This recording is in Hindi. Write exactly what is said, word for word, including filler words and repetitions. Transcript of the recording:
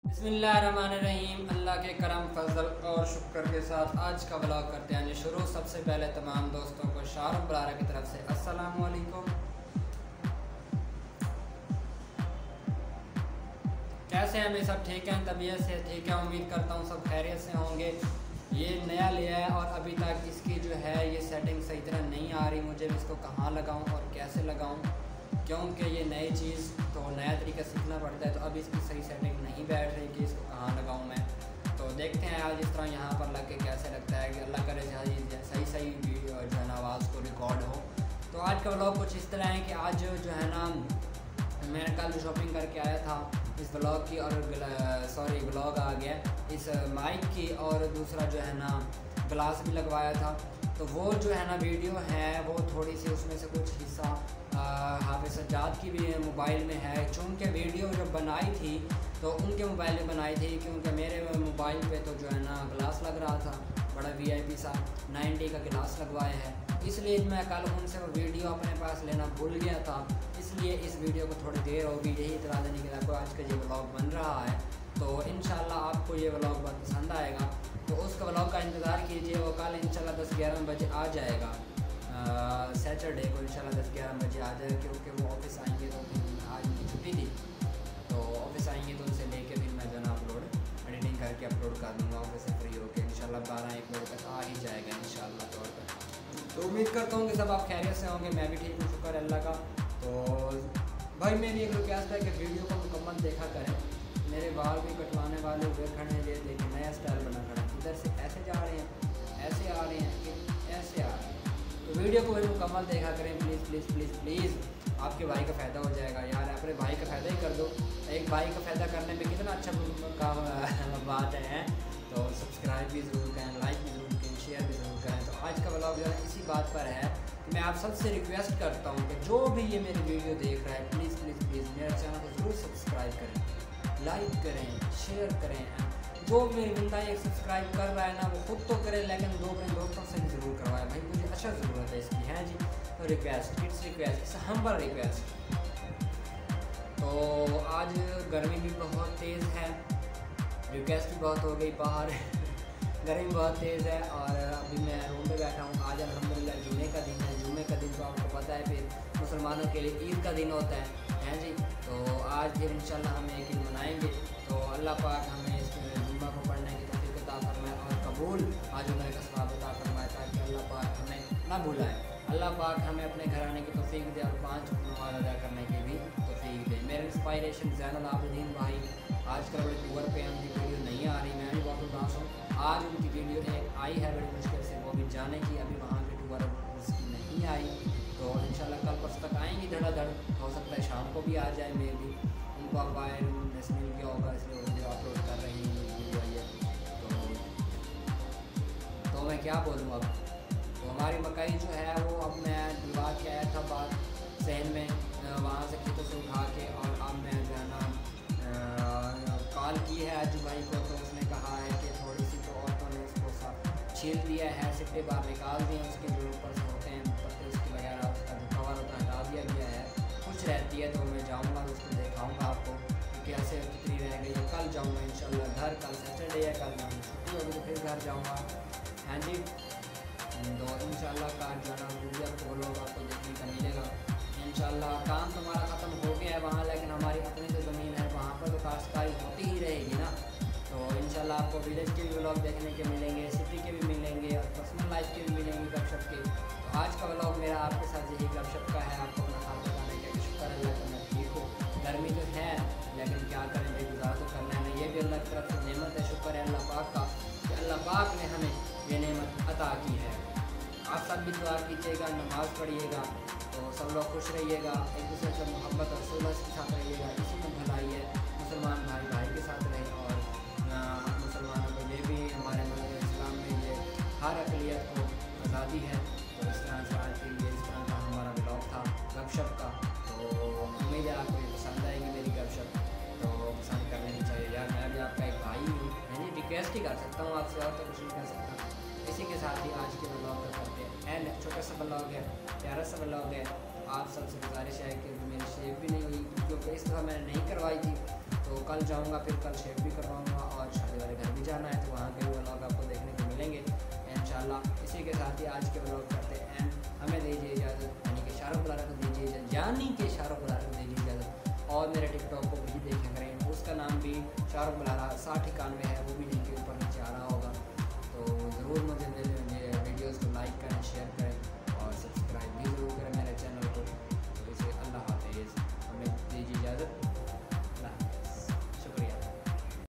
बिस्मिल्लाहिर्रहमानिर्रहीम। अल्लाह के करम फजल और शुक्र के साथ आज का व्लॉग करते हैं शुरू। सबसे पहले तमाम दोस्तों को शाहरुख बरारा की तरफ से अस्सलाम वालेकुम। कैसे हैं? मैं सब ठीक हैं, तबीयत से ठीक है, उम्मीद करता हूँ सब खैरियत से होंगे। ये नया लिया है और अभी तक इसकी जो है ये सेटिंग सही तरह नहीं आ रही। मुझे भी इसको कहाँ लगाऊँ और कैसे लगाऊँ, क्योंकि ये नई चीज़ तो नया तरीका सीखना पड़ता है। तो अभी इसकी सही सेटिंग नहीं बैठ रही कि इसको कहाँ लगाऊँ मैं। तो देखते हैं आज इस तरह यहाँ पर लग के कैसे लगता है कि अल्लाह करे सही सही वीडियो जो है ना आवाज़ को रिकॉर्ड हो। तो आज का व्लॉग कुछ इस तरह है कि आज जो है ना मैं कल शॉपिंग करके आया था इस व्लॉग की, और सॉरी व्लॉग आ गया इस माइक की, और दूसरा जो है ना ग्लास भी लगवाया था। तो वो जो है ना वीडियो है वो थोड़ी सी उसमें से कुछ हिस्सा हाफिज़ सज्जाद की भी मोबाइल में है। चूँकि वीडियो जब बनाई थी तो उनके मोबाइल में बनाई थी, क्योंकि मेरे मोबाइल पे तो जो है ना ग्लास लग रहा था, बड़ा वीआईपी सा नाइन्टी का गिलास लगवाया है। इसलिए मैं कल उनसे वो वीडियो अपने पास लेना भूल गया था, इसलिए इस वीडियो को थोड़ी देर होगी यही इतला देने के लिए आज का ये व्लॉग बन रहा है। तो इंशाल्लाह आपको ये व्लॉग बहुत पसंद आएगा। तो उसका व्लॉग का इंतज़ार कीजिए, वो कल इंशाल्लाह दस ग्यारह बजे आ जाएगा। सैटरडे को इंशाल्लाह दस ग्यारह बजे आ जाएगा, क्योंकि वो ऑफिस आएंगे तो फिर आज उनकी छुट्टी थी, तो ऑफिस आएंगे तो उनसे लेके फिर मैं जो ना अपलोड एडिटिंग करके अपलोड कर दूँगा ऑफिस से फ्री होकर। इंशाल्लाह बारह एक बजे तक आ ही जाएगा इंशाल्लाह तौर पर। तो उम्मीद करता हूँ कि सब आप खैरियत से होंगे, मैं भी ठीक हूँ, शुक्र अल्लाह का। तो भाई मेरी एक रिक्वेस्ट है कि वीडियो को मुकम्मल देखा करें। मेरे बाल भी कटवाने वाले हुए खड़े हैं, ये देखिए नया स्टाइल बना खड़ा है, इधर से ऐसे जा रहे हैं, ऐसे आ रहे हैं, कि ऐसे आ रहे हैं। तो वीडियो को भी मुकम्मल देखा करें प्लीज़ प्लीज़ प्लीज़ प्लीज़। आपके भाई का फ़ायदा हो जाएगा यार, अपने भाई का फ़ायदा ही कर दो। एक भाई का फ़ायदा करने में कितना अच्छा काम बात है। तो सब्सक्राइब भी ज़रूर करें, लाइक भी ज़रूर करें, शेयर भी ज़रूर करें। तो आज का व्लॉग जो है इसी बात पर है कि मैं आप सबसे रिक्वेस्ट करता हूँ कि जो भी ये मेरी वीडियो देख रहा है प्लीज़ प्लीज़ प्लीज़ मेरे चैनल को ज़रूर सब्सक्राइब करें, लाइक करें, शेयर करें। जो मेरी बंदा एक सब्सक्राइब कर रहा है ना वो खुद तो करे, लेकिन दो अपने दोस्तों से भी ज़रूर करवाए भाई, मुझे अच्छा ज़रूरत है इसकी है जी। तो request, it's request, it's humble request. तो आज गर्मी भी बहुत तेज़ है, रिक्वेस्ट भी बहुत हो गई बाहर गर्मी बहुत तेज़ है, और अभी मैं रूम में बैठा हूँ। आज अल्हम्दुलिल्लाह जुमे का दिन है। जुमे का दिन तो आपको पता है फिर मुसलमानों के लिए ईद का दिन होता है हैं जी। तो आज फिर इंशाल्लाह हम एक दिन मनाएंगे। तो अल्लाह पाक हमें इस जुम्मा को पढ़ने की तौफीक अता फरमाए और कबूल आज उम्र का सवाब अता फरमाए, ताकि अल्लाह पाक हमें ना भुलाए। अल्लाह पाक हमें अपने घर आने की तौफीक दे और पाँच नमाज़ अदा करने की भी तौफीक दे। मेरे इंस्पायरेशन ज़ैनुल आबिदीन भाई आजकल बड़े टूर पे उनकी वीडियो नहीं आ रही, मैं भी बहुत उदास हूँ। आज उनकी वीडियो एक आई है बड़ी मुश्किल से, वो भी जाने की, अभी वहाँ पे टूर उसकी नहीं आई। तो इंशाल्लाह कल परसों तक आएंगी धड़ाधड़, हो सकता है शाम को भी आ जाए। मैं भी उनको अब आए मिल गया होगा, इसलिए वीडियो अपलोड कर रही हूँ वीडियो ये। तो, तो मैं क्या बोलूँ अब। तो हमारी मकई जो है वो अब मैं दिलवा के आया था बात सहन में, वहाँ से खेतों से उठा के, और अब मैं जो है ना कॉल की है अजू भाई को। तो उसने कहा है कि थोड़ी सी तो औरतों ने उसको सब छील दिया है, सिट्टे बाहर निकाल दिए, उसके जो ऊपर से होते हैं पत्ते उसकी वगैरह, उसका जो कवर होता है हटा दिया गया है। कुछ रहती है तो मैं जाऊँगा तो उसको दिखाऊँगा आपको कि कैसे कितनी रह गई है। कल जाऊँगा इंशाल्लाह घर, कल सैटरडे है, कल मैं छुट्टी होगी तो फिर घर जाऊँगा हाँ जी। तो इंशाल्लाह का जो है ना वीडियो आपको लोग आपको देखने का मिलेगा इंशाल्लाह। काम तो हमारा ख़त्म हो गया है वहाँ, लेकिन हमारी अपनी जो ज़मीन है वहाँ पर तो काश्तकारी होती ही रहेगी ना। तो इंशाल्लाह आपको विलेज के भी व्लॉग देखने के मिलेंगे, सिटी के भी मिलेंगे, और पर्सनल लाइफ के भी मिलेंगे, गपशप के। तो आज का व्लॉग मेरा आपके साथ यही गपशप का है। आपको अपना हाथ बताने का शुक्र अल्लाह का मैं ठीक हूँ। गर्मी तो है लेकिन क्या करें भाई, गुजारा तो करना है। ये भी अल्लाह की तरफ से नेमत है, शुक्र है अल्लाह पाक का कि अल्लाह पाक ने हमें ये नेमत अता की है। आप सब भी दुआ कीजिएगा, नमाज़ पढ़िएगा, तो सब लोग खुश रहिएगा, एक दूसरे से मोहब्बत और सुलह के साथ रहिएगा। इसी में भलाई है, मुसलमान भाई भाई के साथ रहें। और मुसलमानों को ये भी हमारे मज़हब इस्लाम में ये हर अक़लियत को आज़ादी है। तो इस तरह से आज के लिए इस तरह का हमारा व्लॉग था गपशप का। तो उम्मीद है आपको ये पसंद आएगी मेरी गपशप, तो पसंद कर लेनी चाहिए यार। मैं भी आपका एक भाई हूँ, मैंने रिक्वेस्ट ही कर सकता हूँ आपसे, और तो कुछ नहीं कर सकता। इसी के साथ ही आज के व्लॉग का करते हैं एंड। छोटा सा व्लॉग है, प्यारा सा व्लॉग है, आप सबसे गुजारिश है कि मेरी शेप भी नहीं हुई, क्योंकि इस दफ़ा मैंने नहीं करवाई थी। तो कल जाऊँगा, फिर कल शेप भी करवाऊँगा और शादी वाले घर भी जाना है, तो वहाँ के भी व्लॉग आपको देखने को मिलेंगे इंशाल्लाह। इसी के साथ ही आज के व्लॉग करते हैं एंड। हमें दीजिए इजाज़त, यानी कि शाहरुख बुलारा को दीजिए इजाज़त, यानी कि शाहरुख बुलारा को दीजिए इजाज़त। और मेरे टिकटॉक को भी देखा करें, उसका नाम भी शाहरुख बुलारा साठ इक्यानवे है, वो भी लिंक के ऊपर नीचे आ रहा होगा। तो ज़रूर मुझे मेरे वीडियोज़ को लाइक करें, शेयर करें।